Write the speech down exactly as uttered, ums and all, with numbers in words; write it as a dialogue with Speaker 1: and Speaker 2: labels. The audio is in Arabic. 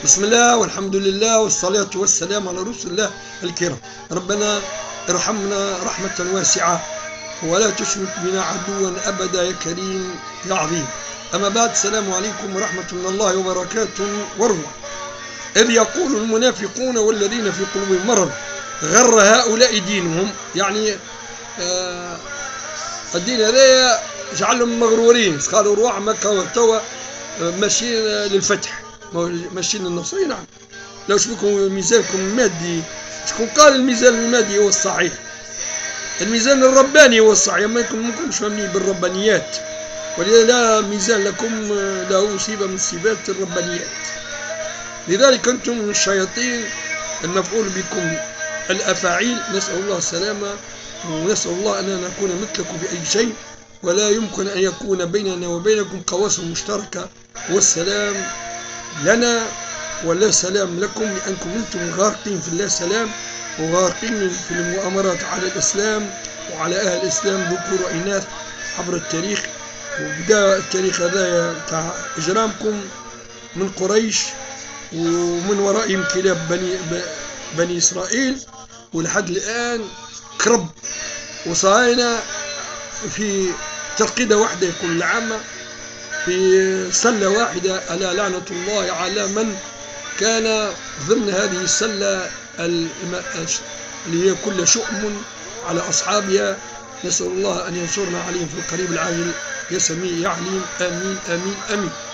Speaker 1: بسم الله والحمد لله والصلاة والسلام على رسول الله الكرام. ربنا ارحمنا رحمة واسعة ولا تشمت بنا عدوا أبدا يا كريم يا عظيم. أما بعد، السلام عليكم ورحمة من الله وبركاته ورضوانه. إذ يقول المنافقون والذين في قلوبهم مرض غر هؤلاء دينهم، يعني آه الدين هذا جعلهم مغرورين. قالوا روح مكة وتوا ماشيين للفتح، ماشيين للنصر. نعم، لو شبكم ميزانكم المادي، شكون قال الميزان المادي هو الصحيح؟ الميزان الرباني هو الصحيح. ما يكونش فاهمين بالربانيات، ولذا لا ميزان لكم له صفة من صفات الربانيات. لذلك أنتم الشياطين المفعول بكم الأفاعيل. نسأل الله السلامة، ونسأل الله أن نكون مثلكم في أي شيء، ولا يمكن أن يكون بيننا وبينكم قواسم مشتركة. والسلام لنا ولا سلام لكم، لأنكم أنتم غارقين في الله سلام، وغارقين في المؤامرات على الإسلام وعلى أهل الإسلام ذكور وإناث عبر التاريخ. وبدأ التاريخ هذا تاع إجرامكم من قريش، ومن ورائهم كلاب بني بني إسرائيل، ولحد الآن كرب وصاينا في ترقيدة واحدة يكون العامة، في سلة واحدة. ألا لعنة الله على من كان ضمن هذه السلة اللي هي كل شؤم على أصحابها. نسأل الله أن ينصرنا عليهم في القريب العاجل يا سميع يا عليم. آمين آمين آمين.